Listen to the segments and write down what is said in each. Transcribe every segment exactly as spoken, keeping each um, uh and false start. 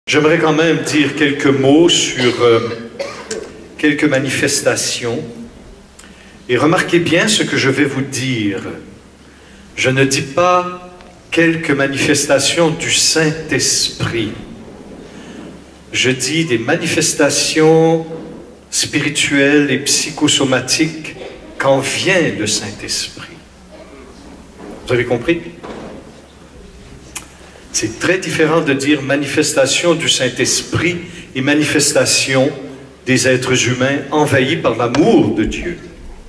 J'aimerais quand même dire quelques mots sur euh, quelques manifestations. Et remarquez bien ce que je vais vous dire. Je ne dis pas quelques manifestations du Saint-Esprit. Je dis des manifestations spirituelles et psychosomatiques quand vient le Saint-Esprit. Vous avez compris? C'est très différent de dire manifestation du Saint-Esprit et manifestation des êtres humains envahis par l'amour de Dieu.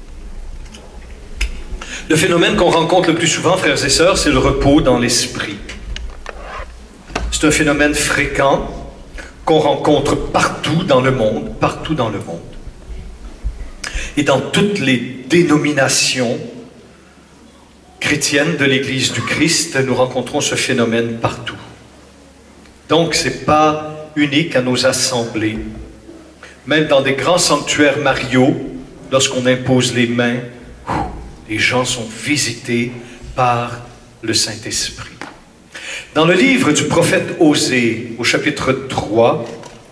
Le phénomène qu'on rencontre le plus souvent, frères et sœurs, c'est le repos dans l'esprit. C'est un phénomène fréquent qu'on rencontre partout dans le monde, partout dans le monde. Et dans toutes les dénominations chrétiennes de l'Église du Christ, nous rencontrons ce phénomène partout. Donc, ce n'est pas unique à nos assemblées. Même dans des grands sanctuaires mariaux, lorsqu'on impose les mains, les gens sont visités par le Saint-Esprit. Dans le livre du prophète Osée, au chapitre trois,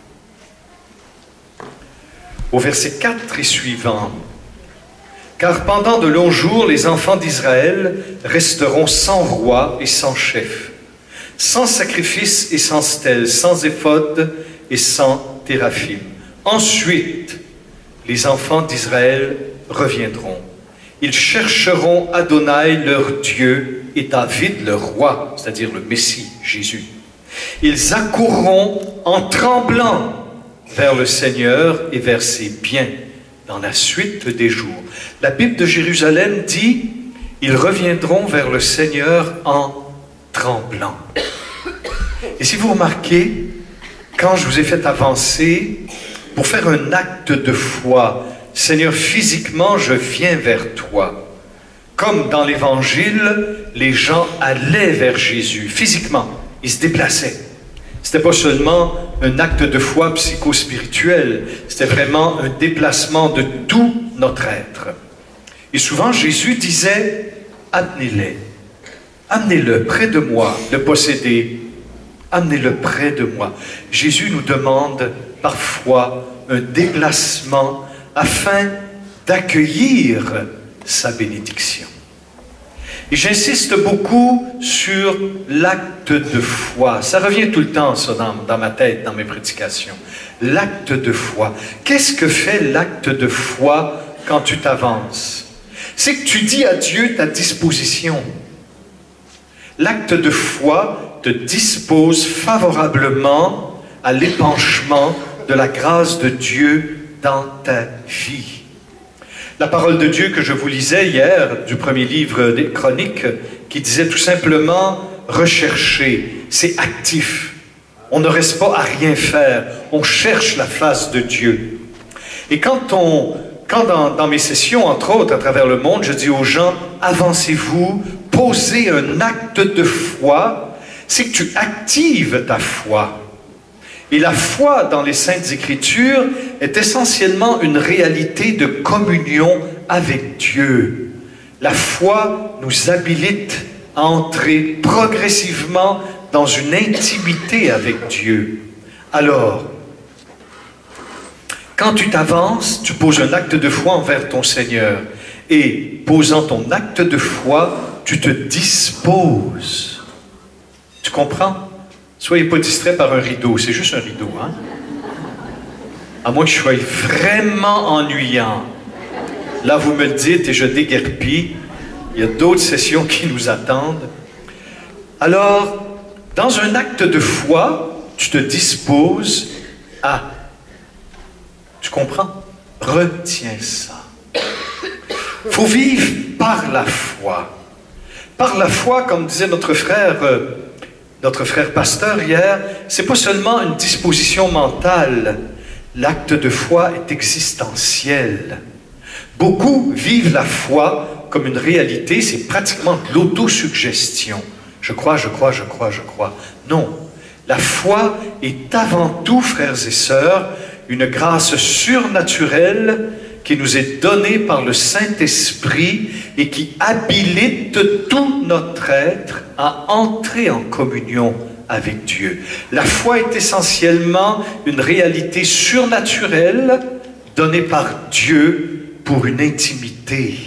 au verset quatre et suivant, « Car pendant de longs jours, les enfants d'Israël resteront sans roi et sans chef, sans sacrifice et sans stèle, sans éphod et sans téraphim. Ensuite, les enfants d'Israël reviendront. Ils chercheront Adonai leur Dieu et David leur roi, c'est-à-dire le Messie, Jésus. Ils accourront en tremblant vers le Seigneur et vers ses biens dans la suite des jours. » La Bible de Jérusalem dit « Ils reviendront vers le Seigneur en tremblant. » Et si vous remarquez, quand je vous ai fait avancer pour faire un acte de foi, « Seigneur, physiquement, je viens vers toi. » Comme dans l'Évangile, les gens allaient vers Jésus, physiquement, ils se déplaçaient. Ce n'était pas seulement un acte de foi psychospirituel, c'était vraiment un déplacement de tout notre être. Et souvent, Jésus disait, « Amenez-les, amenez-le près de moi, le possédé, amenez-le près de moi. » Jésus nous demande parfois un déplacement afin d'accueillir sa bénédiction. Et j'insiste beaucoup sur l'acte de foi. Ça revient tout le temps, ça, dans, dans ma tête, dans mes prédications. L'acte de foi. Qu'est-ce que fait l'acte de foi quand tu t'avances? C'est que tu dis à Dieu ta disposition. L'acte de foi te dispose favorablement à l'épanchement de la grâce de Dieu dans ta vie. La parole de Dieu que je vous lisais hier, du premier livre des Chroniques, qui disait tout simplement « rechercher », c'est actif. On ne reste pas à rien faire, on cherche la face de Dieu. Et quand, on, quand dans, dans mes sessions, entre autres, à travers le monde, je dis aux gens « avancez-vous, posez un acte de foi », c'est que tu actives ta foi. Et la foi dans les Saintes Écritures est essentiellement une réalité de communion avec Dieu. La foi nous habilite à entrer progressivement dans une intimité avec Dieu. Alors, quand tu t'avances, tu poses un acte de foi envers ton Seigneur. Et posant ton acte de foi, tu te disposes. Tu comprends? Soyez pas distrait par un rideau, c'est juste un rideau, hein? À moins que je sois vraiment ennuyant. Là, vous me le dites et je déguerpis. Il y a d'autres sessions qui nous attendent. Alors, dans un acte de foi, tu te disposes à... Tu comprends? Retiens ça. Il faut vivre par la foi. Par la foi, comme disait notre frère... Euh, Notre frère pasteur hier, c'est pas seulement une disposition mentale. L'acte de foi est existentiel. Beaucoup vivent la foi comme une réalité, c'est pratiquement de l'autosuggestion. Je crois, je crois, je crois, je crois. Non, la foi est avant tout, frères et sœurs, une grâce surnaturelle qui nous est donnée par le Saint-Esprit et qui habilite tout notre être à entrer en communion avec Dieu. La foi est essentiellement une réalité surnaturelle donnée par Dieu pour une intimité.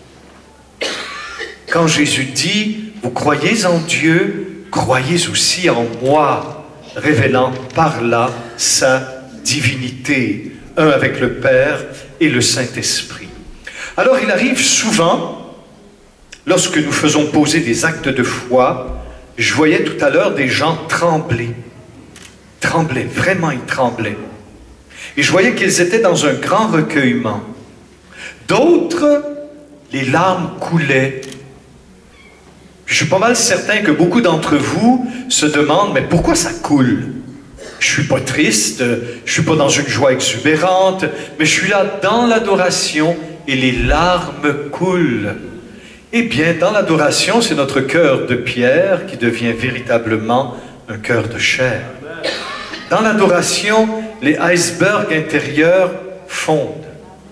Quand Jésus dit « Vous croyez en Dieu, croyez aussi en moi », révélant par là sa divinité, un avec le Père et le Saint-Esprit. Alors il arrive souvent, lorsque nous faisons poser des actes de foi, je voyais tout à l'heure des gens trembler, trembler, vraiment ils tremblaient. Et je voyais qu'ils étaient dans un grand recueillement. D'autres, les larmes coulaient. Je suis pas mal certain que beaucoup d'entre vous se demandent, mais pourquoi ça coule? Je suis pas triste, je suis pas dans une joie exubérante, mais je suis là dans l'adoration et les larmes coulent. Eh bien, dans l'adoration, c'est notre cœur de pierre qui devient véritablement un cœur de chair. Dans l'adoration, les icebergs intérieurs fondent.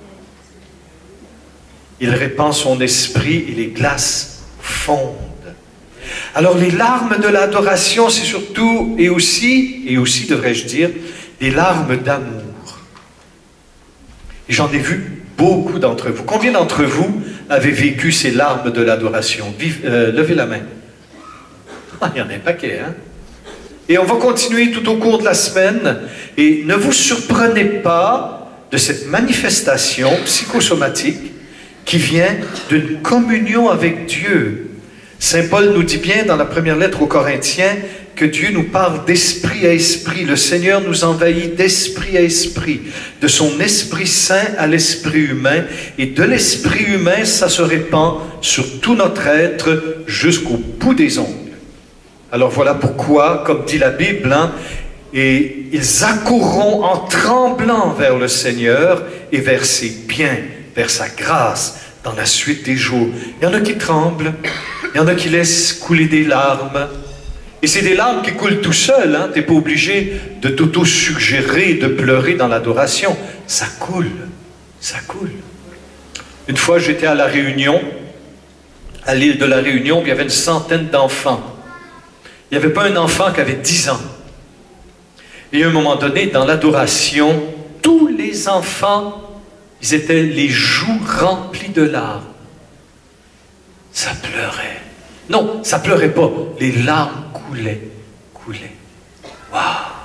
Il répand son esprit et les glaces fondent. Alors les larmes de l'adoration, c'est surtout, et aussi, et aussi devrais-je dire, des larmes d'amour. Et j'en ai vu beaucoup d'entre vous. Combien d'entre vous avez vécu ces larmes de l'adoration? euh, Levez la main. Ah, il y en a un paquet, hein? Et on va continuer tout au cours de la semaine. Et ne vous surprenez pas de cette manifestation psychosomatique qui vient d'une communion avec Dieu. Saint Paul nous dit bien dans la première lettre aux Corinthiens que Dieu nous parle d'esprit à esprit. Le Seigneur nous envahit d'esprit à esprit, de son Esprit Saint à l'esprit humain, et de l'esprit humain, ça se répand sur tout notre être jusqu'au bout des ongles. Alors voilà pourquoi, comme dit la Bible, hein, et ils accourront en tremblant vers le Seigneur et vers ses biens, vers sa grâce, dans la suite des jours. Il y en a qui tremblent, il y en a qui laissent couler des larmes. Et c'est des larmes qui coulent tout seul. Hein? Tu n'es pas obligé de t'auto-suggérer, de pleurer dans l'adoration. Ça coule, ça coule. Une fois, j'étais à La Réunion, à l'île de La Réunion, où il y avait une centaine d'enfants. Il n'y avait pas un enfant qui avait dix ans. Et à un moment donné, dans l'adoration, tous les enfants, ils étaient les joues remplies de larmes. Ça pleurait. Non, ça pleurait pas. Les larmes coulaient, coulaient. Waouh!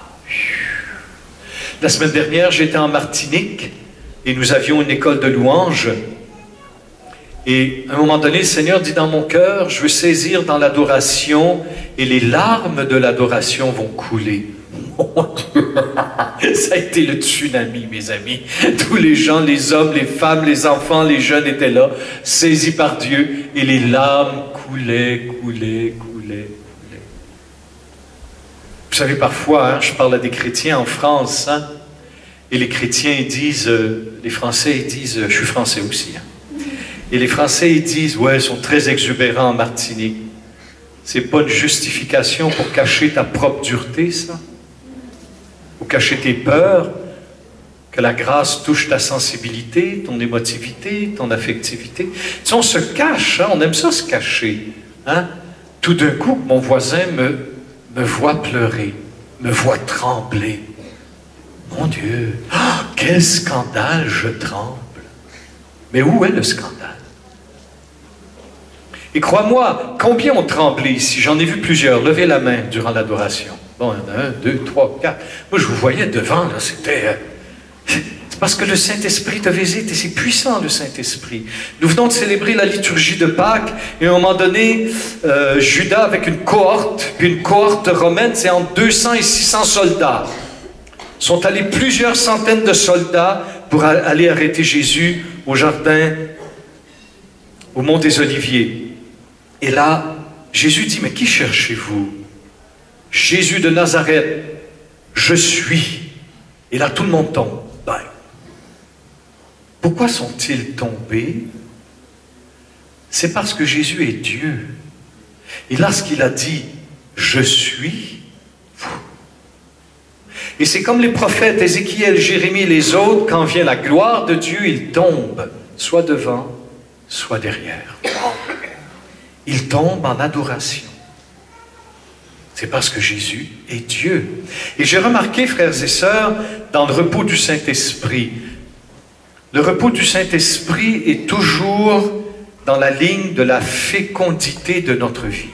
La semaine dernière, j'étais en Martinique et nous avions une école de louanges. Et à un moment donné, le Seigneur dit dans mon cœur, je veux saisir dans l'adoration et les larmes de l'adoration vont couler. Ça a été le tsunami, mes amis. Tous les gens, les hommes, les femmes, les enfants, les jeunes étaient là, saisis par Dieu, et les larmes coulaient, coulaient, coulaient, coulaient. Vous savez, parfois, hein, je parle à des chrétiens en France, hein, et les chrétiens ils disent, euh, les Français ils disent, euh, je suis français aussi, hein, et les Français ils disent, ouais, ils sont très exubérants en Martinique. C'est pas une justification pour cacher ta propre dureté, ça? Ou cacher tes peurs, que la grâce touche ta sensibilité, ton émotivité, ton affectivité. Si on se cache, hein, on aime ça se cacher. Hein? Tout d'un coup, mon voisin me, me voit pleurer, me voit trembler. Mon Dieu, oh, quel scandale, je tremble. Mais où est le scandale? Et crois-moi, combien ont tremblé ici? J'en ai vu plusieurs. Levez la main durant l'adoration. Bon, il y en a un, deux, trois, quatre. Moi, je vous voyais devant, là, c'était... Euh, c'est parce que le Saint-Esprit te visite, et c'est puissant, le Saint-Esprit. Nous venons de célébrer la liturgie de Pâques, et à un moment donné, euh, Judas, avec une cohorte, puis une cohorte romaine, c'est entre deux cents et six cents soldats. Sont allés plusieurs centaines de soldats pour aller arrêter Jésus au jardin, au mont des Oliviers. Et là, Jésus dit, mais qui cherchez-vous? Jésus de Nazareth, je suis. Et là, tout le monde tombe. Ben, pourquoi sont-ils tombés? C'est parce que Jésus est Dieu. Et lorsqu'il a dit, je suis, et c'est comme les prophètes Ézéchiel, Jérémie et les autres, quand vient la gloire de Dieu, ils tombent, soit devant, soit derrière. Ils tombent en adoration. C'est parce que Jésus est Dieu. Et j'ai remarqué, frères et sœurs, dans le repos du Saint-Esprit, le repos du Saint-Esprit est toujours dans la ligne de la fécondité de notre vie.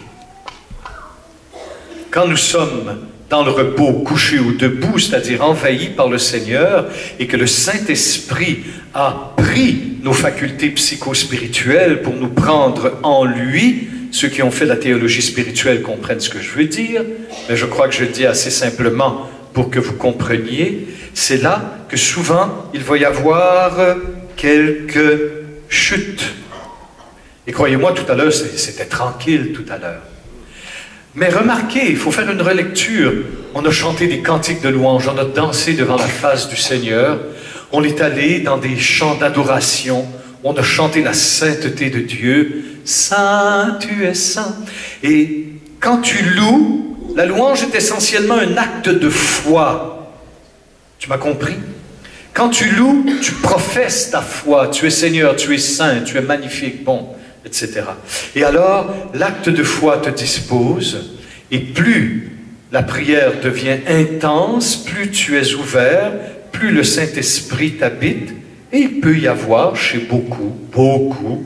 Quand nous sommes dans le repos, couchés ou debout, c'est-à-dire envahis par le Seigneur, et que le Saint-Esprit a pris nos facultés psychospirituelles pour nous prendre en lui, ceux qui ont fait la théologie spirituelle comprennent ce que je veux dire, mais je crois que je le dis assez simplement pour que vous compreniez. C'est là que souvent, il va y avoir quelques chutes. Et croyez-moi, tout à l'heure, c'était tranquille tout à l'heure. Mais remarquez, il faut faire une relecture. On a chanté des cantiques de louange, on a dansé devant la face du Seigneur, on est allé dans des chants d'adoration, on a chanté la sainteté de Dieu. Saint, tu es saint. Et quand tu loues, la louange est essentiellement un acte de foi. Tu m'as compris? Quand tu loues, tu professes ta foi. Tu es Seigneur, tu es saint, tu es magnifique, bon, et cetera. Et alors, l'acte de foi te dispose, et plus la prière devient intense, plus tu es ouvert, plus le Saint-Esprit t'habite, et il peut y avoir chez beaucoup, beaucoup,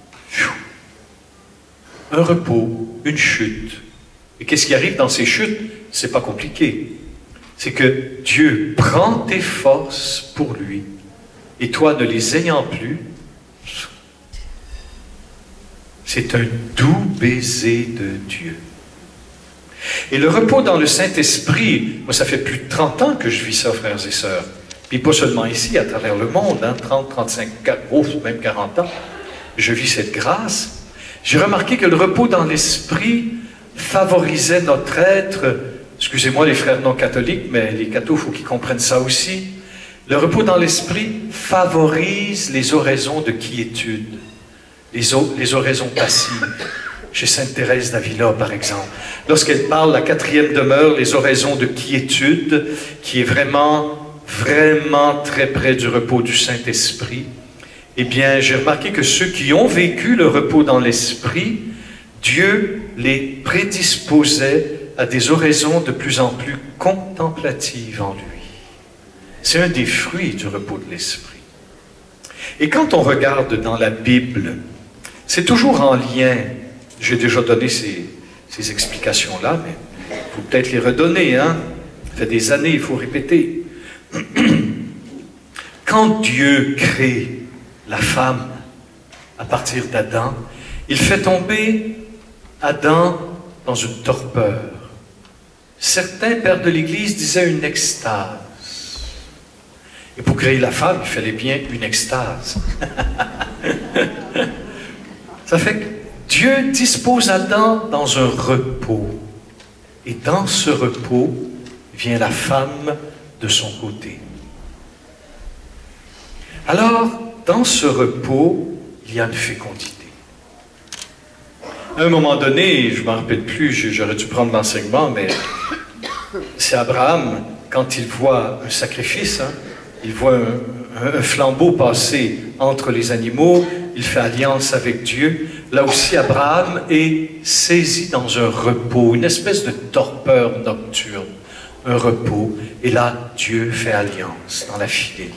un repos, une chute. Et qu'est-ce qui arrive dans ces chutes? C'est pas compliqué. C'est que Dieu prend tes forces pour lui, et toi, ne les ayant plus, c'est un doux baiser de Dieu. Et le repos dans le Saint-Esprit, moi, ça fait plus de trente ans que je vis ça, frères et sœurs. Puis pas seulement ici, à travers le monde, hein, trente, trente-cinq, oh, même quarante ans, je vis cette grâce. J'ai remarqué que le repos dans l'esprit favorisait notre être. Excusez-moi les frères non catholiques, mais les cathos, il faut qu'ils comprennent ça aussi. Le repos dans l'esprit favorise les oraisons de quiétude, les, les oraisons passives. Chez Sainte Thérèse d'Avila, par exemple. Lorsqu'elle parle, la quatrième demeure, les oraisons de quiétude, qui est vraiment, vraiment très près du repos du Saint-Esprit, eh bien, j'ai remarqué que ceux qui ont vécu le repos dans l'esprit, Dieu les prédisposait à des oraisons de plus en plus contemplatives en lui. C'est un des fruits du repos de l'esprit. Et quand on regarde dans la Bible, c'est toujours en lien, j'ai déjà donné ces, ces explications-là, mais il faut peut-être les redonner, hein? Ça fait des années, il faut répéter. Quand Dieu crée la femme à partir d'Adam, il fait tomber Adam dans une torpeur. Certains pères de l'Église disaient une extase. Et pour créer la femme, il fallait bien une extase. Ça fait que Dieu dispose Adam dans un repos. Et dans ce repos vient la femme de son côté. Alors, dans ce repos, il y a une fécondité. À un moment donné, je ne m'en rappelle plus, j'aurais dû prendre l'enseignement, mais c'est Abraham, quand il voit un sacrifice, hein, il voit un, un flambeau passer entre les animaux, il fait alliance avec Dieu. Là aussi, Abraham est saisi dans un repos, une espèce de torpeur nocturne, un repos. Et là, Dieu fait alliance dans la fidélité.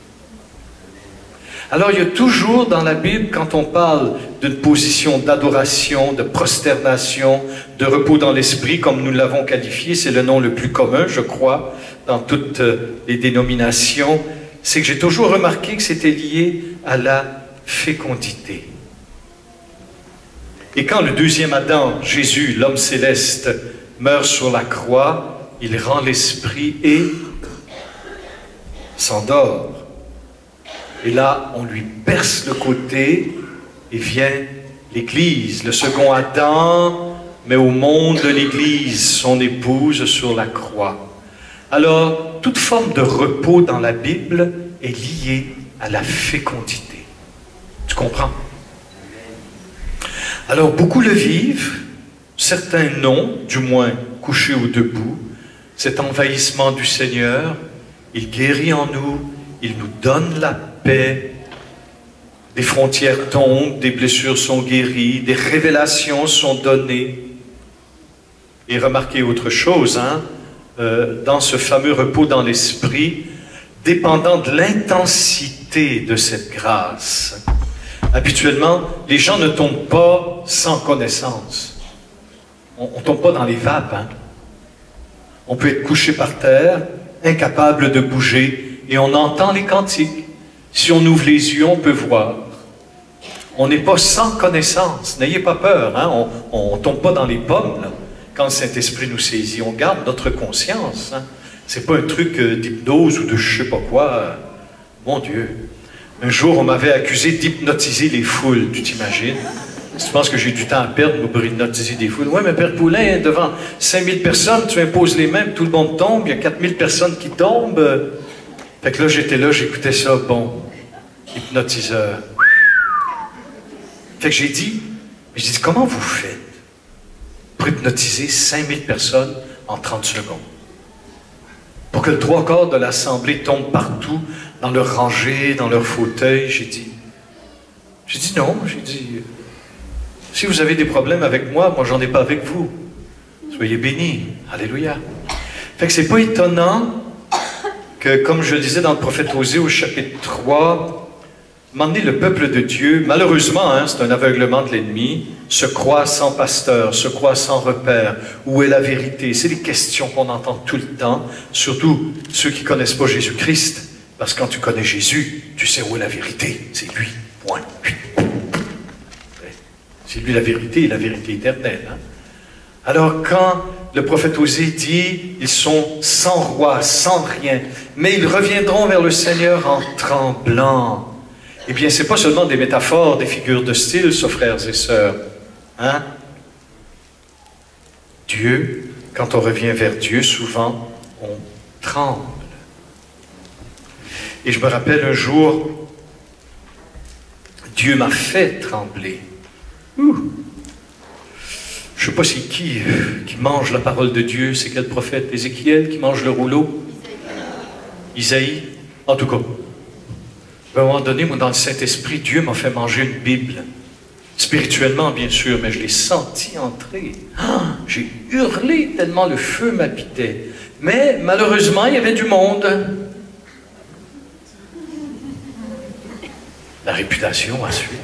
Alors, il y a toujours dans la Bible, quand on parle d'une position d'adoration, de prosternation, de repos dans l'esprit, comme nous l'avons qualifié, c'est le nom le plus commun, je crois, dans toutes les dénominations, c'est que j'ai toujours remarqué que c'était lié à la fécondité. Et quand le deuxième Adam, Jésus, l'homme céleste, meurt sur la croix, il rend l'esprit et s'endort. Et là, on lui perce le côté et vient l'Église, le second Adam, mais au monde de l'Église, son épouse sur la croix. Alors, toute forme de repos dans la Bible est liée à la fécondité. Tu comprends? Alors, beaucoup le vivent, certains non, du moins couchés ou debout. Cet envahissement du Seigneur, il guérit en nous, il nous donne la paix, des frontières tombent, des blessures sont guéries, des révélations sont données. Et remarquez autre chose, hein, euh, dans ce fameux repos dans l'esprit, dépendant de l'intensité de cette grâce. Habituellement, les gens ne tombent pas sans connaissance. On ne tombe pas dans les vapes. Hein. On peut être couché par terre, incapable de bouger, et on entend les cantiques. Si on ouvre les yeux, on peut voir. On n'est pas sans connaissance. N'ayez pas peur. Hein. On ne tombe pas dans les pommes. Là. Quand le Saint-Esprit nous saisit, on garde notre conscience. Hein. Ce n'est pas un truc euh, d'hypnose ou de je ne sais pas quoi. Mon Dieu. Un jour, on m'avait accusé d'hypnotiser les foules. Tu t'imagines? Tu penses que j'ai du temps à perdre pour hypnotiser des foules? Oui, mais Père Poulain, hein, devant cinq mille personnes, tu imposes les mains, tout le monde tombe, il y a quatre mille personnes qui tombent. Fait que là, j'étais là, j'écoutais ça, bon, hypnotiseur. Fait que j'ai dit, mais j'ai dit, comment vous faites pour hypnotiser cinq mille personnes en trente secondes? Pour que le trois quarts de l'assemblée tombe partout, dans leur rangée, dans leur fauteuil, j'ai dit, j'ai dit non, j'ai dit, si vous avez des problèmes avec moi, moi j'en ai pas avec vous. Soyez bénis. Alléluia. Fait que c'est pas étonnant que, comme je le disais dans le prophète Osée au chapitre trois, m'emmener le peuple de Dieu, malheureusement, hein, c'est un aveuglement de l'ennemi, se croit sans pasteur, se croit sans repère. Où est la vérité? C'est des questions qu'on entend tout le temps, surtout ceux qui ne connaissent pas Jésus-Christ. Parce que quand tu connais Jésus, tu sais où est la vérité. C'est lui. Point. C'est lui la vérité et la vérité éternelle. Hein? Alors quand le prophète Osée dit, ils sont sans roi, sans rien, mais ils reviendront vers le Seigneur en tremblant. Eh bien, ce n'est pas seulement des métaphores, des figures de style, ça, frères et sœurs. Hein? Dieu, quand on revient vers Dieu, souvent, on tremble. Et je me rappelle un jour, Dieu m'a fait trembler. Ouh. Je ne sais pas c'est qui qui mange la parole de Dieu, c'est quel prophète? Ézéchiel qui mange le rouleau? Isaïe? En tout cas, à un moment donné, moi, dans le Saint-Esprit, Dieu m'a fait manger une Bible. Spirituellement, bien sûr, mais je l'ai senti entrer. Ah, j'ai hurlé tellement le feu m'habitait. Mais malheureusement, il y avait du monde. La réputation a suivi.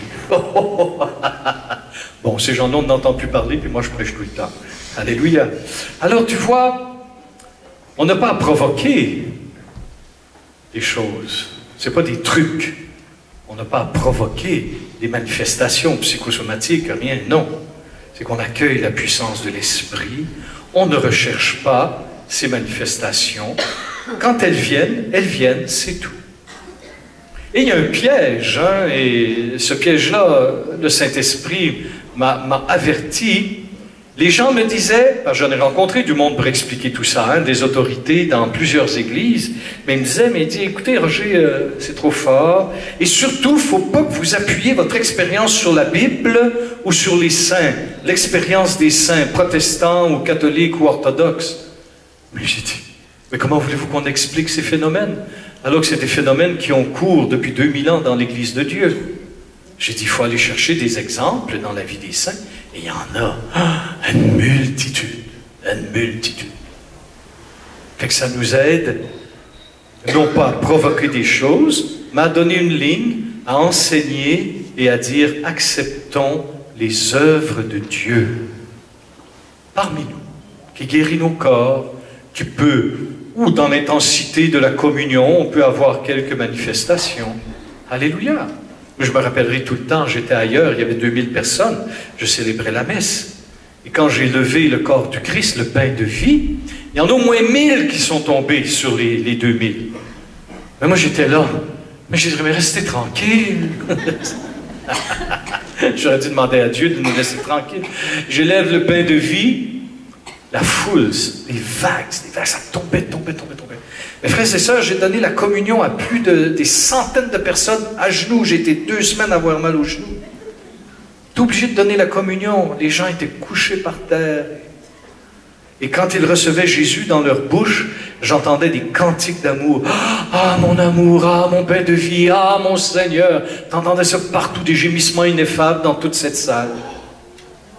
Bon, ces gens-là, on n'entend plus parler, puis moi, je prêche tout le temps. Alléluia. Alors, tu vois, on n'a pas à provoquer des choses. Ce n'est pas des trucs. On n'a pas à provoquer des manifestations psychosomatiques, rien, non. C'est qu'on accueille la puissance de l'esprit. On ne recherche pas ces manifestations. Quand elles viennent, elles viennent, c'est tout. Et il y a un piège, hein, et ce piège-là, le Saint-Esprit m'a averti. Les gens me disaient, parce que j'en ai rencontré du monde pour expliquer tout ça, hein, des autorités dans plusieurs églises, mais ils me disaient, mais il dit, écoutez Roger, euh, c'est trop fort, et surtout, il ne faut pas que vous appuyiez votre expérience sur la Bible ou sur les saints, l'expérience des saints, protestants ou catholiques ou orthodoxes. Mais j'ai dit, mais comment voulez-vous qu'on explique ces phénomènes? Alors que c'est des phénomènes qui ont cours depuis deux mille ans dans l'Église de Dieu. J'ai dit, il faut aller chercher des exemples dans la vie des saints, et il y en a ah, une multitude, une multitude. Fait que ça nous aide, non pas à provoquer des choses, mais à donner une ligne, à enseigner et à dire, acceptons les œuvres de Dieu parmi nous, qui guérit nos corps, qui peut, ou dans l'intensité de la communion, on peut avoir quelques manifestations. Alléluia. Je me rappellerai tout le temps, j'étais ailleurs, il y avait deux mille personnes, je célébrais la messe. Et quand j'ai levé le corps du Christ, le pain de vie, il y en a au moins mille qui sont tombés sur les, les deux mille. Mais moi j'étais là, mais j'ai dit, mais restez tranquille. J'aurais dû demander à Dieu de nous laisser tranquilles. J'élève le pain de vie, la foule, des vagues, des vagues, ça tombait, tombait, tombait, tombait. Mes frères et sœurs, j'ai donné la communion à plus de des centaines de personnes à genoux. J'ai été deux semaines à avoir mal aux genoux. T'es obligé de donner la communion. Les gens étaient couchés par terre. Et quand ils recevaient Jésus dans leur bouche, j'entendais des cantiques d'amour. Ah, mon amour, ah, mon pain de vie, ah, mon Seigneur. T'entendais ça partout, des gémissements ineffables dans toute cette salle.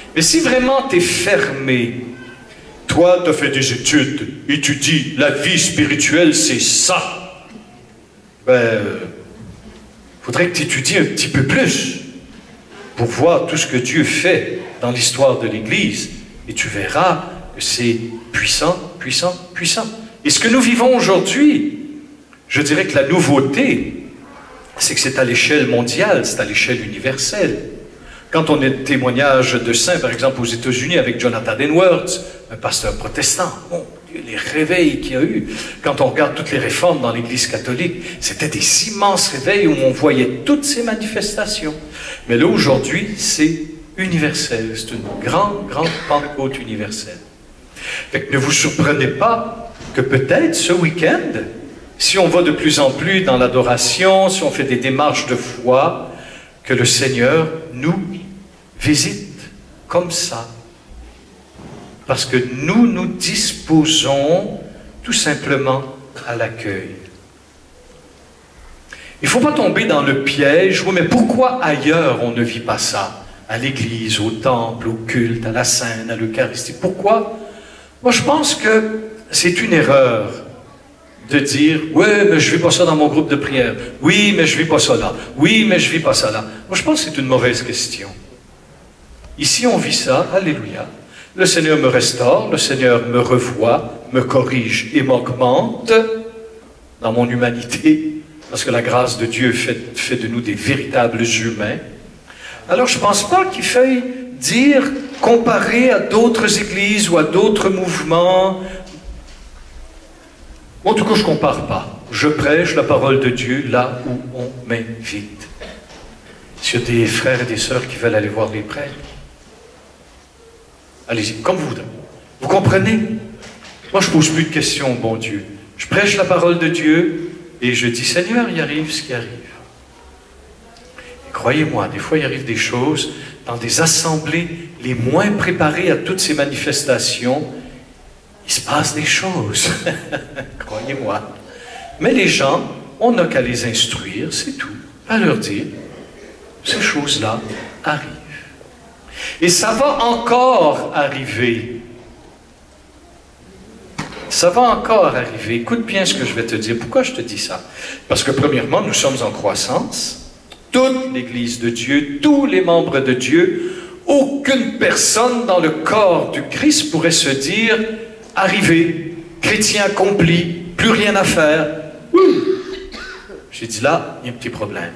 Mais si vraiment tu es fermé, toi, tu as fait des études et tu dis la vie spirituelle, c'est ça, ben, il faudrait que tu étudies un petit peu plus pour voir tout ce que Dieu fait dans l'histoire de l'Église. Et tu verras que c'est puissant, puissant, puissant. Et ce que nous vivons aujourd'hui, je dirais que la nouveauté, c'est que c'est à l'échelle mondiale, c'est à l'échelle universelle. Quand on a des témoignages de saints, par exemple aux États-Unis avec Jonathan Edwards, un pasteur protestant, bon, les réveils qu'il y a eu, quand on regarde toutes les réformes dans l'Église catholique, c'était des immenses réveils où on voyait toutes ces manifestations. Mais là, aujourd'hui, c'est universel. C'est une grande, grande Pentecôte universelle. Fait que ne vous surprenez pas que peut-être ce week-end, si on va de plus en plus dans l'adoration, si on fait des démarches de foi, que le Seigneur nous visite comme ça. Parce que nous nous disposons tout simplement à l'accueil. Il ne faut pas tomber dans le piège. Oui, mais pourquoi ailleurs on ne vit pas ça? À l'église, au temple, au culte, à la scène, à l'Eucharistie. Pourquoi? Moi, je pense que c'est une erreur de dire « Oui, mais je ne vis pas ça dans mon groupe de prière. Oui, mais je ne vis pas ça là. Oui, mais je ne vis pas ça là. » Moi, je pense que c'est une mauvaise question. Ici, on vit ça. Alléluia. Le Seigneur me restaure, le Seigneur me revoit, me corrige et m'augmente dans mon humanité, parce que la grâce de Dieu fait, fait de nous des véritables humains. Alors, je ne pense pas qu'il faille dire, comparer à d'autres églises ou à d'autres mouvements. En tout cas, je ne compare pas. Je prêche la parole de Dieu là où on m'invite. S'il y a des frères et des sœurs qui veulent aller voir les prêtres, allez-y, comme vous voudrez. Vous comprenez? Moi, je ne pose plus de questions, bon Dieu. Je prêche la parole de Dieu et je dis, Seigneur, il arrive ce qui arrive. Et croyez-moi, des fois, il arrive des choses dans des assemblées les moins préparées à toutes ces manifestations. Il se passe des choses. Croyez-moi. Mais les gens, on n'a qu'à les instruire, c'est tout. À leur dire, ces choses-là arrivent. Et ça va encore arriver. Ça va encore arriver. Écoute bien ce que je vais te dire. Pourquoi je te dis ça? Parce que premièrement, nous sommes en croissance. Toute l'Église de Dieu, tous les membres de Dieu, aucune personne dans le corps du Christ pourrait se dire « Arrivé, chrétien accompli, plus rien à faire. » J'ai dit là, il y a un petit problème.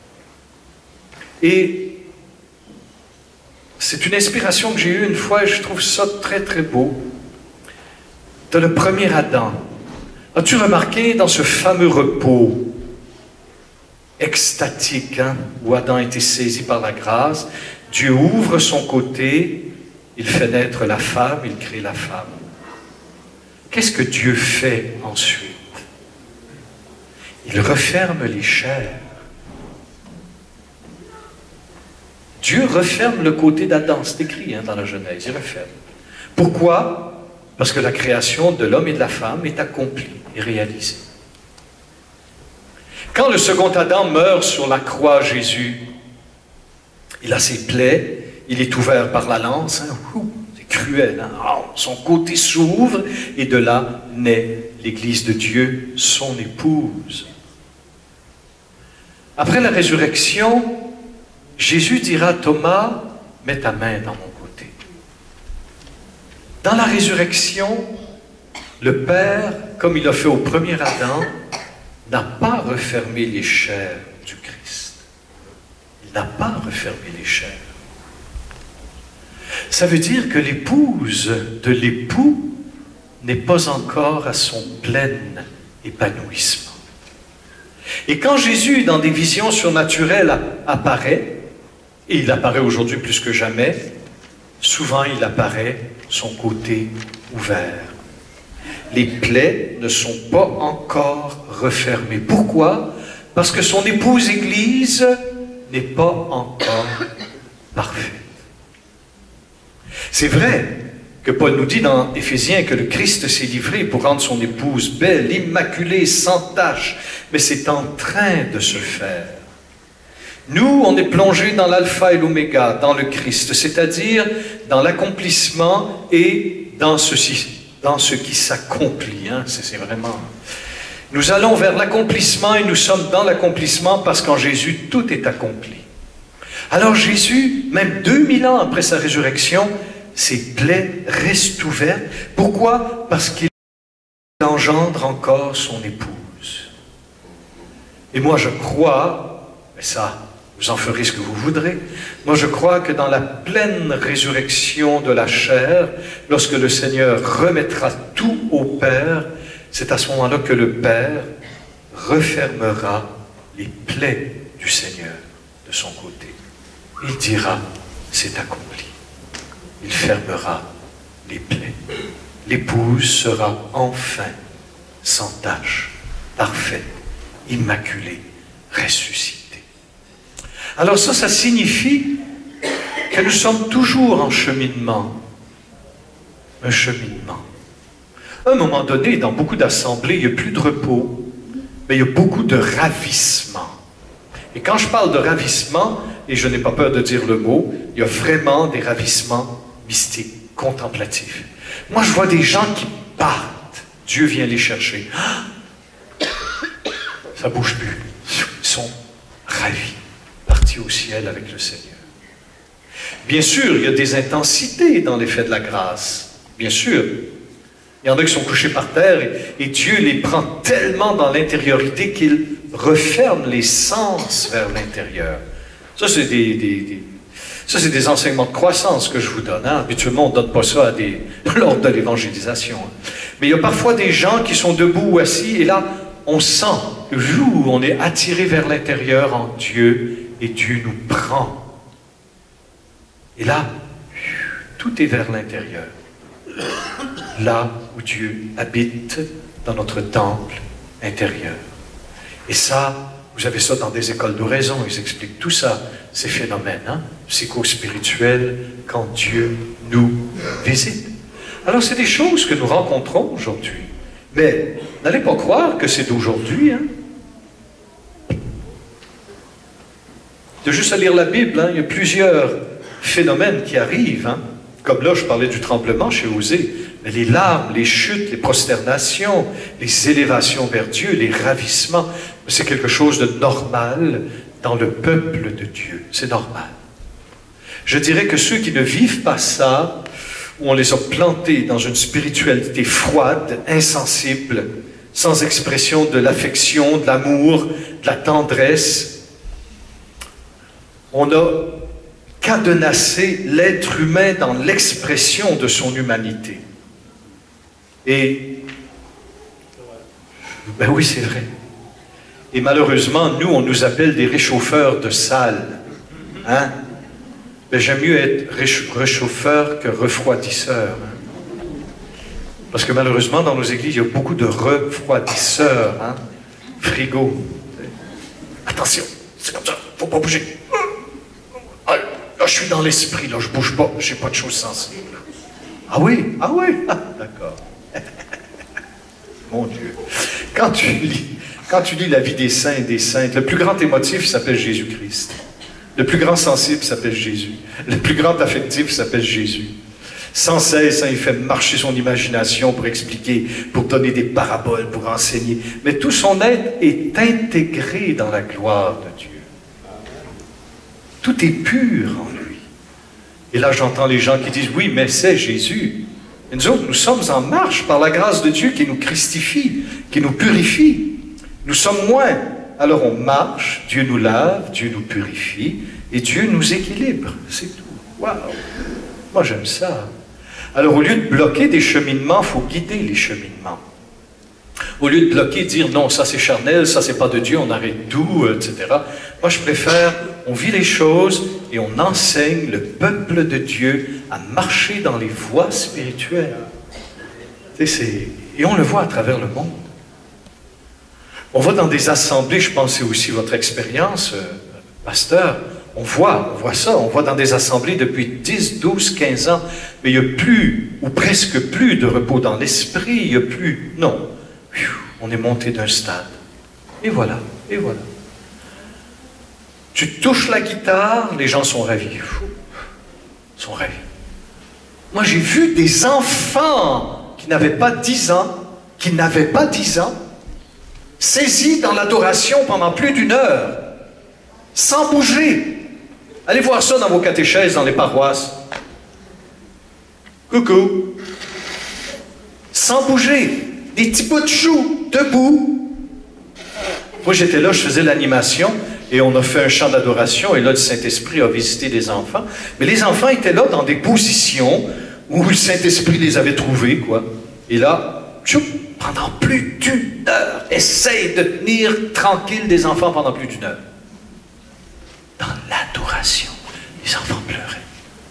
Et c'est une inspiration que j'ai eue une fois et je trouve ça très très beau. De le premier Adam. As-tu remarqué dans ce fameux repos extatique, hein, où Adam a été saisi par la grâce, Dieu ouvre son côté, il fait naître la femme, il crée la femme. Qu'est-ce que Dieu fait ensuite? Il referme les chairs. Dieu referme le côté d'Adam, c'est écrit hein, dans la Genèse, il referme. Pourquoi? Parce que la création de l'homme et de la femme est accomplie et réalisée. Quand le second Adam meurt sur la croix, Jésus, il a ses plaies, il est ouvert par la lance, hein, c'est cruel, hein, oh, son côté s'ouvre et de là naît l'Église de Dieu, son épouse. Après la résurrection, Jésus dira à Thomas, mets ta main dans mon côté. Dans la résurrection, le Père, comme il a fait au premier Adam, n'a pas refermé les chairs du Christ. Il n'a pas refermé les chairs. Ça veut dire que l'épouse de l'époux n'est pas encore à son plein épanouissement. Et quand Jésus, dans des visions surnaturelles, apparaît, et il apparaît aujourd'hui plus que jamais, souvent il apparaît son côté ouvert. Les plaies ne sont pas encore refermées. Pourquoi? Parce que son épouse Église n'est pas encore parfaite. C'est vrai que Paul nous dit dans Éphésiens que le Christ s'est livré pour rendre son épouse belle, immaculée, sans tache, mais c'est en train de se faire. Nous, on est plongé dans l'alpha et l'oméga, dans le Christ, c'est-à-dire dans l'accomplissement et dans ceci, dans ce qui s'accomplit. Hein? C'est vraiment... Nous allons vers l'accomplissement et nous sommes dans l'accomplissement parce qu'en Jésus, tout est accompli. Alors Jésus, même deux mille ans après sa résurrection, ses plaies restent ouvertes. Pourquoi? Parce qu'il engendre encore son épouse. Et moi je crois, mais ça, vous en ferez ce que vous voudrez, moi je crois que dans la pleine résurrection de la chair, lorsque le Seigneur remettra tout au Père, c'est à ce moment-là que le Père refermera les plaies du Seigneur de son côté. Il dira, c'est accompli. Il fermera les plaies. L'épouse sera enfin sans tache, parfaite, immaculée, ressuscitée. Alors ça, ça signifie que nous sommes toujours en cheminement. Un cheminement. À un moment donné, dans beaucoup d'assemblées, il n'y a plus de repos, mais il y a beaucoup de ravissement. Et quand je parle de ravissement, et je n'ai pas peur de dire le mot, il y a vraiment des ravissements mystiques, contemplatifs. Moi, je vois des gens qui partent. Dieu vient les chercher. Ça ne bouge plus. Ils sont ravis, partis au ciel avec le Seigneur. Bien sûr, il y a des intensités dans l'effet de la grâce. Bien sûr. Il y en a qui sont couchés par terre et, et Dieu les prend tellement dans l'intériorité qu'il referme les sens vers l'intérieur. Ça, c'est des, des, des, ça, c'est des enseignements de croissance que je vous donne. Hein. Habituellement, on ne donne pas ça à des, lors de l'évangélisation. Hein. Mais il y a parfois des gens qui sont debout ou assis et là, on sent, où on est attiré vers l'intérieur en Dieu et Dieu nous prend. Et là, tout est vers l'intérieur. Là où Dieu habite dans notre temple intérieur. Et ça, vous avez ça dans des écoles d'oraison, ils expliquent tout ça, ces phénomènes hein, psycho-spirituels, quand Dieu nous visite. Alors c'est des choses que nous rencontrons aujourd'hui. Mais n'allez pas croire que c'est d'aujourd'hui. Hein. De juste à lire la Bible, hein, il y a plusieurs phénomènes qui arrivent. Hein. Comme là, je parlais du tremblement chez Osée. Mais les larmes, les chutes, les prosternations, les élévations vers Dieu, les ravissements, c'est quelque chose de normal dans le peuple de Dieu. C'est normal. Je dirais que ceux qui ne vivent pas ça, où on les a plantés dans une spiritualité froide, insensible, sans expression de l'affection, de l'amour, de la tendresse, on a cadenassé l'être humain dans l'expression de son humanité. Et, ben oui, c'est vrai. Et malheureusement, nous, on nous appelle des réchauffeurs de salles. Hein? Ben, j'aime mieux être réchauffeur que refroidisseur. Hein? Parce que malheureusement, dans nos églises, il y a beaucoup de refroidisseurs. Hein? Frigo. Attention, c'est comme ça, il ne faut pas bouger. Ah, là, je suis dans l'esprit, là, je ne bouge pas, je n'ai pas de choses sensibles. Ah oui, ah oui, ah, d'accord. Mon Dieu. Quand tu lis, quand tu lis la vie des saints et des saintes, le plus grand émotif s'appelle Jésus-Christ. Le plus grand sensible s'appelle Jésus. Le plus grand affectif s'appelle Jésus. Sans cesse, hein, il fait marcher son imagination pour expliquer, pour donner des paraboles, pour enseigner. Mais tout son être est intégré dans la gloire de Dieu. Tout est pur en lui. Et là, j'entends les gens qui disent, oui, mais c'est Jésus. Et nous autres, nous sommes en marche par la grâce de Dieu qui nous christifie, qui nous purifie. Nous sommes moins. Alors on marche, Dieu nous lave, Dieu nous purifie, et Dieu nous équilibre. C'est tout. Waouh! Moi, j'aime ça. Alors, au lieu de bloquer des cheminements, il faut guider les cheminements. Au lieu de bloquer, dire non, ça c'est charnel, ça c'est pas de Dieu, on arrête tout, et cetera. Moi, je préfère, on vit les choses et on enseigne le peuple de Dieu à marcher dans les voies spirituelles. Tu sais, et on le voit à travers le monde. On va dans des assemblées, je pense c'est aussi votre expérience, euh, pasteur, on voit, on voit ça, on voit dans des assemblées depuis dix, douze, quinze ans, mais il n'y a plus, ou presque plus de repos dans l'esprit, il n'y a plus, non. On est monté d'un stade. Et voilà, et voilà. Tu touches la guitare, les gens sont ravis. Fou, sont ravis. Moi, j'ai vu des enfants qui n'avaient pas dix ans, qui n'avaient pas dix ans, saisis dans l'adoration pendant plus d'une heure, sans bouger. Allez voir ça dans vos catéchèses, dans les paroisses. Coucou. Sans bouger. Des petits bouts de chou, debout. Moi, j'étais là, je faisais l'animation, et on a fait un chant d'adoration, et là, le Saint-Esprit a visité les enfants. Mais les enfants étaient là dans des positions où le Saint-Esprit les avait trouvés, quoi. Et là, tchoup, pendant plus d'une heure, essaye de tenir tranquille des enfants pendant plus d'une heure. Dans l'adoration, les enfants pleuraient.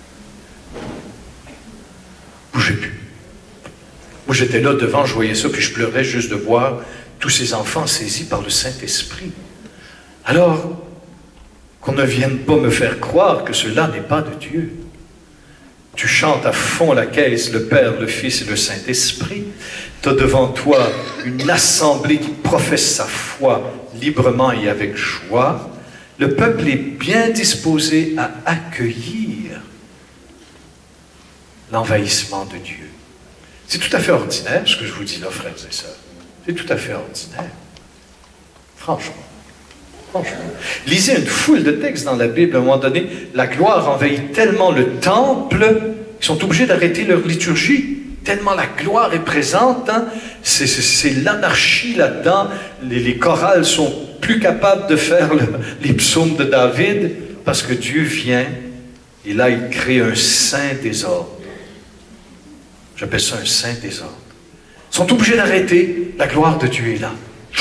Bougez plus. Moi, j'étais là devant, je voyais ça, puis je pleurais juste de voir tous ces enfants saisis par le Saint-Esprit. Alors, qu'on ne vienne pas me faire croire que cela n'est pas de Dieu. Tu chantes à fond la caisse, le Père, le Fils et le Saint-Esprit. Tu as devant toi une assemblée qui professe sa foi librement et avec joie. Le peuple est bien disposé à accueillir l'envahissement de Dieu. C'est tout à fait ordinaire, ce que je vous dis là, frères et sœurs. C'est tout à fait ordinaire. Franchement. Franchement. Lisez une foule de textes dans la Bible. À un moment donné, la gloire envahit tellement le temple qu'ils sont obligés d'arrêter leur liturgie. Tellement la gloire est présente. Hein? C'est l'anarchie là-dedans. Les, les chorales sont plus capables de faire le, les psaumes de David parce que Dieu vient et là, il crée un saint désordre. J'appelle ça un saint désordre. Ils sont obligés d'arrêter. La gloire de Dieu est là.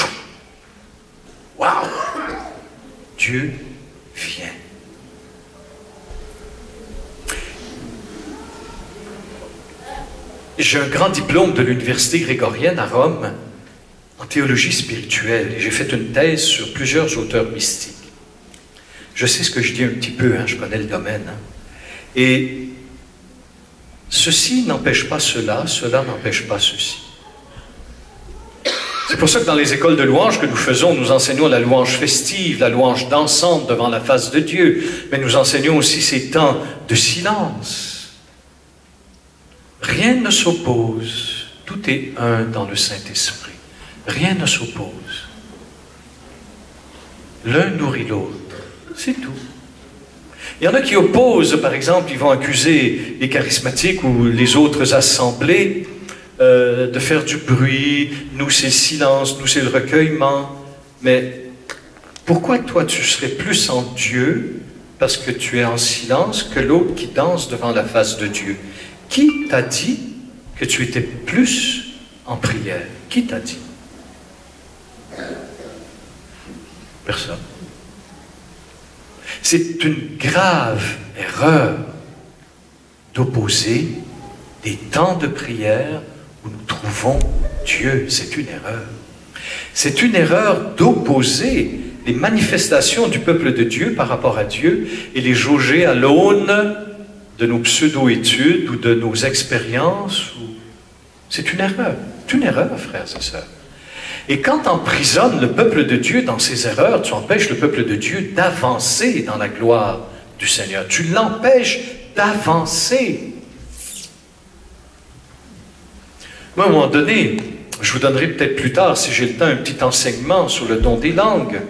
Waouh! Dieu vient. J'ai un grand diplôme de l'Université grégorienne à Rome en théologie spirituelle et j'ai fait une thèse sur plusieurs auteurs mystiques. Je sais ce que je dis un petit peu, hein, je connais le domaine. Hein. Et ceci n'empêche pas cela, cela n'empêche pas ceci. C'est pour ça que dans les écoles de louange que nous faisons, nous enseignons la louange festive, la louange dansante devant la face de Dieu, mais nous enseignons aussi ces temps de silence. Rien ne s'oppose, tout est un dans le Saint-Esprit. Rien ne s'oppose. L'un nourrit l'autre, c'est tout. Il y en a qui opposent, par exemple, ils vont accuser les charismatiques ou les autres assemblées Euh, de faire du bruit, nous c'est le silence, nous c'est le recueillement. Mais pourquoi toi tu serais plus en Dieu parce que tu es en silence que l'autre qui danse devant la face de Dieu? Qui t'a dit que tu étais plus en prière? Qui t'a dit? Personne. C'est une grave erreur d'opposer des temps de prière où nous trouvons Dieu. C'est une erreur. C'est une erreur d'opposer les manifestations du peuple de Dieu par rapport à Dieu et les jauger à l'aune de nos pseudo-études ou de nos expériences. Ou... C'est une erreur. C'est une erreur, frères et sœurs. Et quand tu emprisonnes le peuple de Dieu dans ses erreurs, tu empêches le peuple de Dieu d'avancer dans la gloire du Seigneur. Tu l'empêches d'avancer. Moi, à un moment donné, je vous donnerai peut-être plus tard, si j'ai le temps, un petit enseignement sur le don des langues.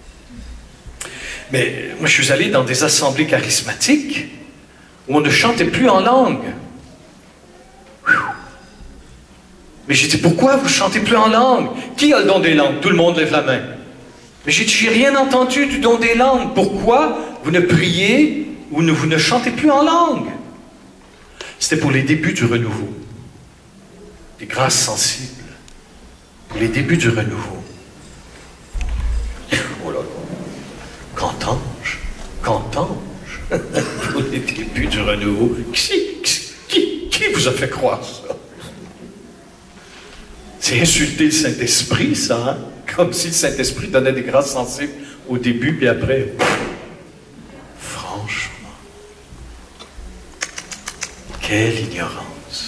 Mais moi, je suis allé dans des assemblées charismatiques où on ne chantait plus en langue. Mais j'ai dit, pourquoi vous ne chantez plus en langue? Qui a le don des langues? Tout le monde lève la main. Mais j'ai dit, j'ai rien entendu du don des langues. Pourquoi vous ne priez ou ne, vous ne chantez plus en langue? C'était pour les débuts du renouveau. Les grâces sensibles, les débuts du renouveau. Oh là là, qu'entends-je, qu'entends-je pour les débuts du renouveau. Qui, qui, qui vous a fait croire ça? C'est insulter le Saint-Esprit, ça, hein? Comme si le Saint-Esprit donnait des grâces sensibles au début, puis après. Franchement, quelle ignorance.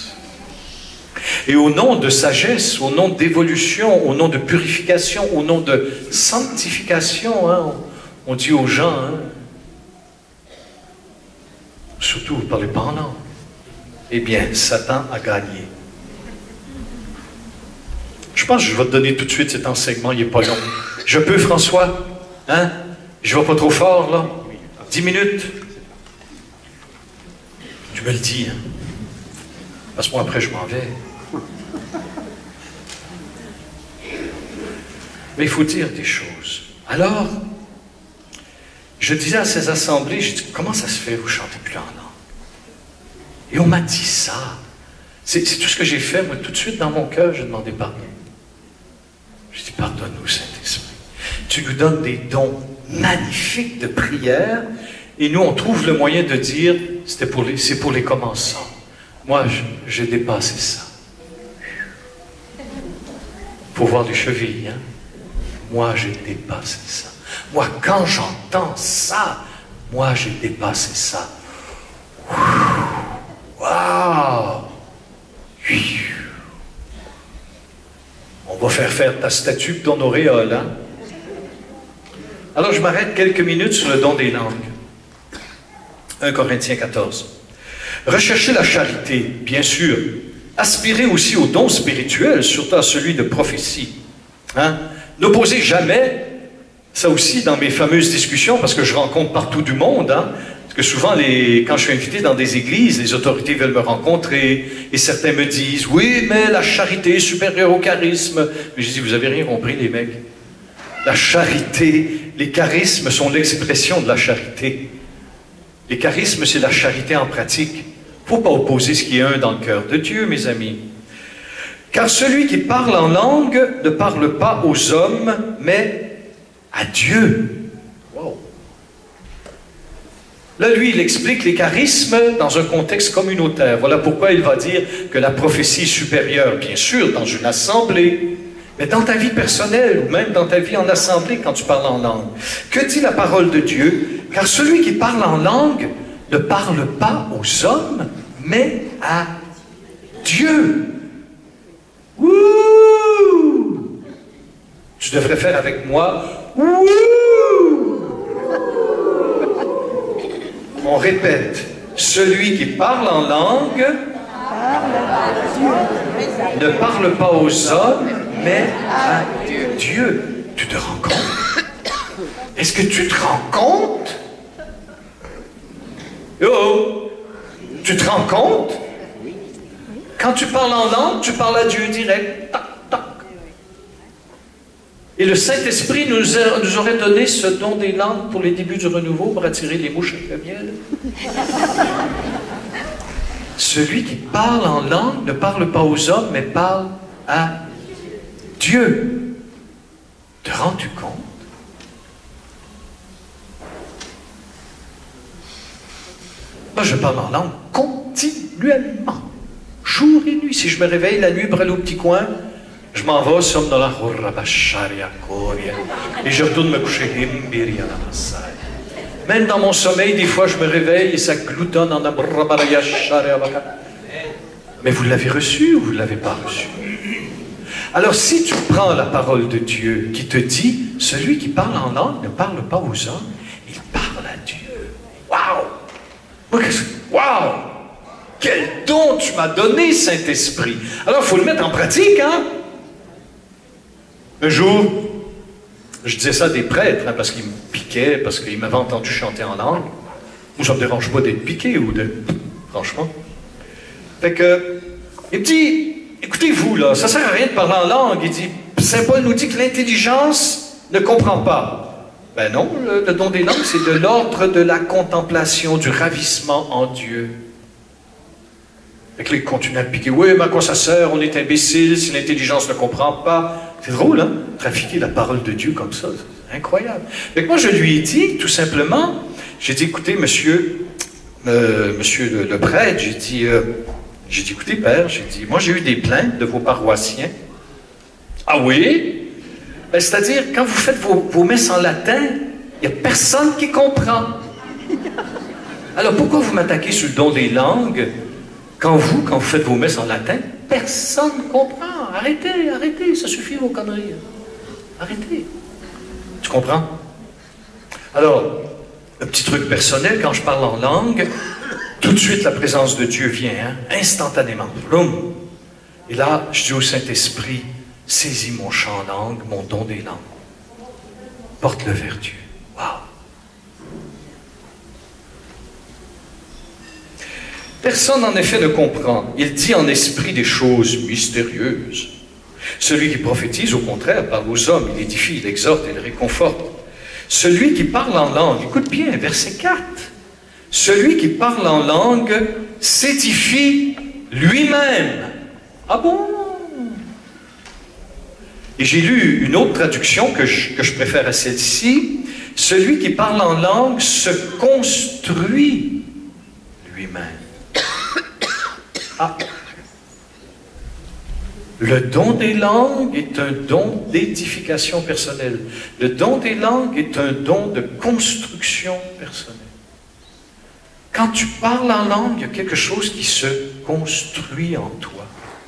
Et au nom de sagesse, au nom d'évolution, au nom de purification, au nom de sanctification, hein, On dit aux gens, hein, surtout, vous ne parlez pas en langue. Eh bien, Satan a gagné. Je pense que je vais te donner tout de suite cet enseignement, il n'est pas long. Je peux, François? Hein? Je ne vais pas trop fort, là? Dix minutes? Tu me le dis, hein? Parce que moi, après, je m'en vais. Mais il faut dire des choses. Alors, je disais à ces assemblées, je dis, comment ça se fait, vous ne chantez plus en langue? Et on m'a dit ça. C'est tout ce que j'ai fait, moi, tout de suite dans mon cœur, j'ai demandé pardon. Je dis, pardonne-nous, Saint-Esprit. Tu nous donnes des dons magnifiques de prière, et nous, on trouve le moyen de dire, c'est pour les, c'est pour les commençants. Moi, j'ai dépassé ça. Il faut voir les chevilles, hein? Moi, j'ai dépassé ça. Moi, quand j'entends ça, moi, j'ai dépassé ça. Waouh! On va faire faire ta statue de ton auréole, hein? Alors, je m'arrête quelques minutes sur le don des langues. un Corinthiens quatorze. Recherchez la charité, bien sûr. Aspirez aussi au don spirituel, surtout à celui de prophétie. Hein? N'opposez jamais, ça aussi dans mes fameuses discussions, parce que je rencontre partout du monde, hein? Parce que souvent, les, quand je suis invité dans des églises, les autorités veulent me rencontrer, et certains me disent, oui, mais la charité est supérieure au charisme. Mais je dis, vous n'avez rien compris, les mecs. La charité, les charismes sont l'expression de la charité. Les charismes, c'est la charité en pratique. Il ne faut pas opposer ce qui est un dans le cœur de Dieu, mes amis. Car celui qui parle en langue ne parle pas aux hommes, mais à Dieu. Wow. Là, lui, il explique les charismes dans un contexte communautaire. Voilà pourquoi il va dire que la prophétie est supérieure, bien sûr, dans une assemblée, mais dans ta vie personnelle, ou même dans ta vie en assemblée, quand tu parles en langue. Que dit la parole de Dieu? Car celui qui parle en langue ne parle pas aux hommes, mais à Dieu. Ouh! Tu devrais faire avec moi. Ouh! On répète. Celui qui parle en langue ne parle pas aux hommes, mais à Dieu. Tu te rends compte? Est-ce que tu te rends compte? Oh! Tu te rends compte? Quand tu parles en langue, tu parles à Dieu direct. Tac, tac. Et le Saint-Esprit nous, a, nous aurait donné ce don des langues pour les débuts du renouveau, pour attirer les mouches avec le miel. Celui qui parle en langue ne parle pas aux hommes, mais parle à Dieu. Te rends-tu compte? Moi, je parle en langue continuellement, jour et nuit. Si je me réveille la nuit pour aller au petit coin, je m'en vais, somnolent, et je retourne me coucher. Même dans mon sommeil, des fois, je me réveille et ça gloutonne en mais vous l'avez reçu ou vous ne l'avez pas reçu? Alors, si tu prends la parole de Dieu qui te dit, celui qui parle en langue ne parle pas aux hommes, il parle à Dieu. Waouh! Waouh! Quel don tu m'as donné, Saint-Esprit! Alors, il faut le mettre en pratique, hein? Un jour, je disais ça à des prêtres, hein, parce qu'ils me piquaient, parce qu'ils m'avaient entendu chanter en langue. Moi, ça ne me dérange pas d'être piqué, ou de... Franchement. Fait que, il me dit, écoutez-vous, là, ça ne sert à rien de parler en langue. Il dit, Saint Paul nous dit que l'intelligence ne comprend pas. Ben non, le, le don des langues, c'est de l'ordre de la contemplation, du ravissement en Dieu. Fait que là, il continue à piquer. Oui, mais à quoi ça sert? On est imbécile si l'intelligence ne comprend pas. C'est drôle, hein? Trafiquer la parole de Dieu comme ça, c'est incroyable. Fait que moi, je lui ai dit, tout simplement, j'ai dit, écoutez, monsieur, euh, monsieur le, le prêtre, j'ai dit, euh, j'ai dit, écoutez, père, j'ai dit, moi, j'ai eu des plaintes de vos paroissiens. Ah oui? Ben, c'est-à-dire, quand vous faites vos, vos messes en latin, il n'y a personne qui comprend. Alors, pourquoi vous m'attaquez sur le don des langues quand vous, quand vous faites vos messes en latin, personne ne comprend? Arrêtez, arrêtez, ça suffit vos conneries. Arrêtez. Tu comprends? Alors, un petit truc personnel, quand je parle en langue, tout de suite la présence de Dieu vient, hein, instantanément. Boum. Et là, je dis au Saint-Esprit, saisis mon chant en langue, mon don des langues. Porte-le vers Dieu. Wow. Personne en effet ne comprend. Il dit en esprit des choses mystérieuses. Celui qui prophétise, au contraire, parle aux hommes, il édifie, il exhorte, il réconforte. Celui qui parle en langue, écoute bien, verset quatre. Celui qui parle en langue s'édifie lui-même. Ah bon? Et j'ai lu une autre traduction que je, que je préfère à celle-ci. Celui qui parle en langue se construit lui-même. Ah. Le don des langues est un don d'édification personnelle. Le don des langues est un don de construction personnelle. Quand tu parles en langue, il y a quelque chose qui se construit en toi.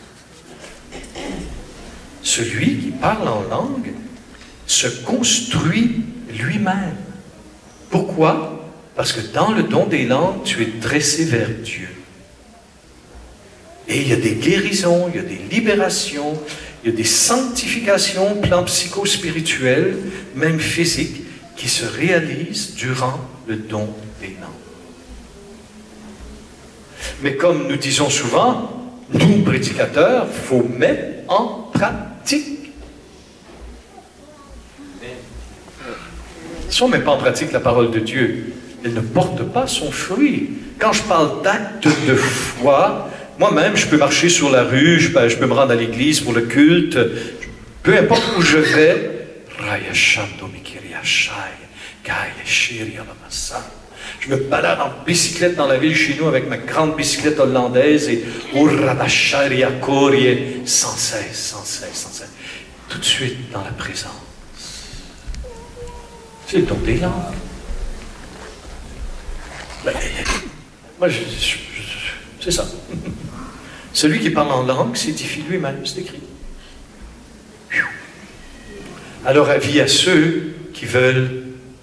Celui qui parle en langue se construit lui-même. Pourquoi? Parce que dans le don des langues, tu es dressé vers Dieu. Et il y a des guérisons, il y a des libérations, il y a des sanctifications, plans psychospirituels, même physiques, qui se réalisent durant le don des langues. Mais comme nous disons souvent, nous, prédicateurs, il faut mettre en pratique. Si on ne met pas en pratique la parole de Dieu, elle ne porte pas son fruit. Quand je parle d'acte de foi, moi-même, je peux marcher sur la rue, je peux, je peux me rendre à l'église pour le culte, peu importe où je vais. Je me balade en bicyclette dans la ville chez nous avec ma grande bicyclette hollandaise et sans cesse, sans cesse, sans cesse. Tout de suite dans la présence. C'est le don des langues. Ben, moi, je, je, je, c'est ça. Celui qui parle en langue s'édifie lui-même, c'est écrit. Alors, avis à ceux qui veulent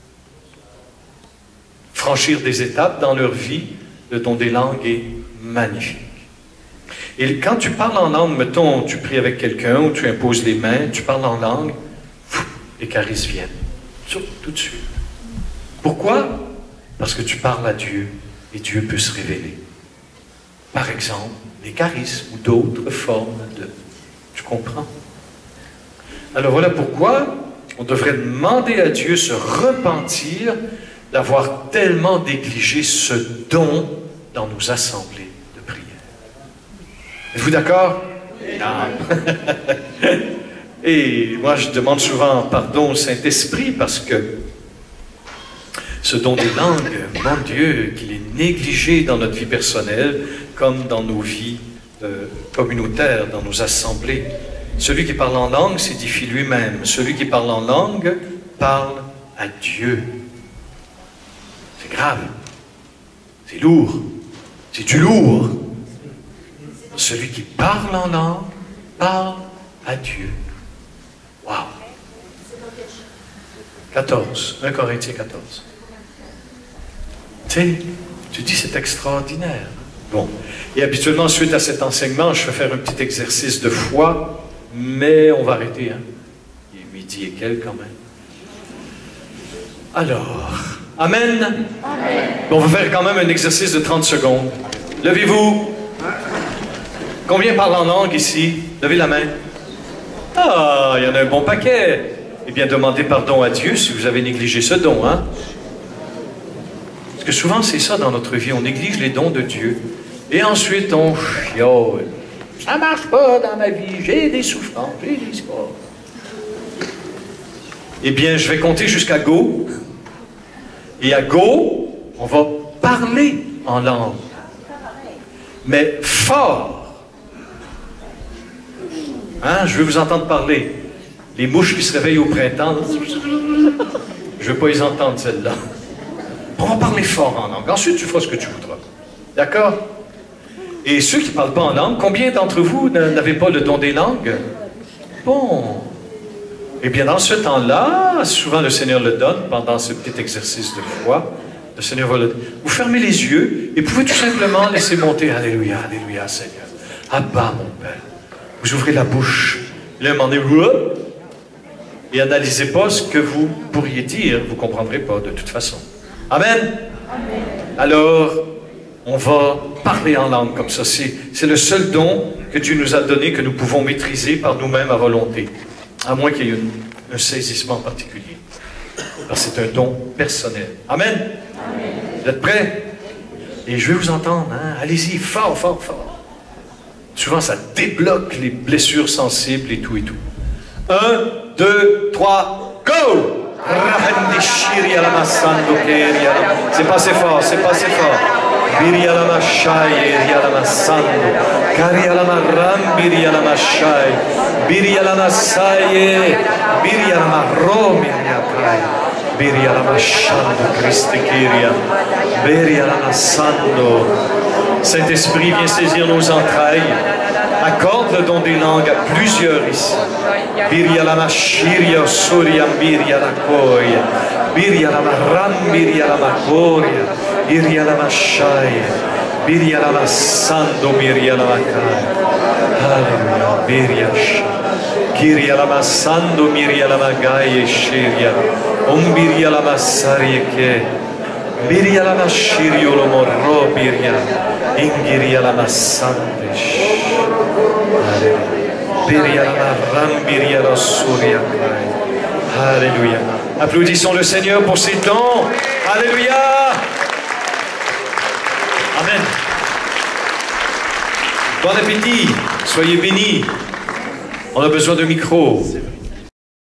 franchir des étapes dans leur vie, le don des langues est magnifique. Et quand tu parles en langue, mettons, tu pries avec quelqu'un ou tu imposes les mains, tu parles en langue, les charismes viennent. Tout de suite. Pourquoi? Parce que tu parles à Dieu et Dieu peut se révéler. Par exemple, les charismes ou d'autres formes de... Tu comprends? Alors voilà pourquoi on devrait demander à Dieu se repentir d'avoir tellement négligé ce don dans nos assemblées de prière. Êtes-vous d'accord? Non. Et moi, je demande souvent pardon au Saint-Esprit parce que ce don des langues, mon Dieu, qu'il est négligé dans notre vie personnelle comme dans nos vies euh, communautaires, dans nos assemblées. Celui qui parle en langue s'édifie lui-même. Celui qui parle en langue parle à Dieu. C'est grave. C'est lourd. C'est du lourd. Celui qui parle en langue parle à Dieu. Wow. quatorze. un Corinthiens quatorze. Tu sais, tu dis c'est extraordinaire. Bon. Et habituellement, suite à cet enseignement, je vais faire un petit exercice de foi, mais on va arrêter. Hein? Il est midi et quelques quand même. Alors, Amen. Amen. Bon, on va faire quand même un exercice de trente secondes. Levez-vous. Combien parlent en langue ici? Levez la main. Ah, il y en a un bon paquet. Eh bien, demandez pardon à Dieu si vous avez négligé ce don, hein? Parce que souvent, c'est ça dans notre vie. On néglige les dons de Dieu. Et ensuite, on chiole. Ça ne marche pas dans ma vie. J'ai des souffrances. J'ai des histoires. Eh bien, je vais compter jusqu'à go. Et à go, on va parler en langue. Mais fort. Hein, je veux vous entendre parler. Les mouches qui se réveillent au printemps, je ne veux pas les entendre, celles-là. On va parler fort en langue. Ensuite, tu feras ce que tu voudras. D'accord? Et ceux qui ne parlent pas en langue, combien d'entre vous n'avez pas le don des langues? Bon. Eh bien, dans ce temps-là, souvent le Seigneur le donne pendant ce petit exercice de foi. Le Seigneur va le... Vous fermez les yeux et pouvez tout simplement laisser monter. Alléluia, Alléluia, Seigneur. Abba, mon Père. Vous ouvrez la bouche. Là, un moment donné, et analysez pas ce que vous pourriez dire. Vous ne comprendrez pas de toute façon. Amen. Amen. Alors, on va parler en langue comme ça. C'est le seul don que Dieu nous a donné, que nous pouvons maîtriser par nous-mêmes à volonté. À moins qu'il y ait une, un saisissement particulier. Parce que c'est un don personnel. Amen. Amen. Vous êtes prêts? Et je vais vous entendre. Hein? Allez-y, fort, fort, fort. Souvent, ça débloque les blessures sensibles et tout et tout. Un, deux, trois, go! C'est pas assez fort, c'est pas assez fort. Birialama Shai, Rialama Sando, Karialama Ram, Birialama Shai, Birialama Saye, Birialama Romi, Birialama Shando, Christikiria, Birialama Sando. Saint-Esprit, viens saisir nos entrailles. Accorde le don des langues à plusieurs ici. Birialama Shiria, Suriam, Birialama Koya, Birialama Ram, Birialama Koya. Birialama Shai, Birialama Sando, Birialama Kai. Alléluia, Biriash. Kirialama Sando, Birialama Gaye, Shiria. Om Birialama Sarieke. Birialama Shirio, Lomorro, Biria. Ingirialama Sandesh. Alléluia. Birialama Ram, Birialama Suria Kai. Alléluia. Applaudissons le Seigneur pour ses dons. Alléluia. Amen. Bon appétit, soyez bénis. On a besoin de micro.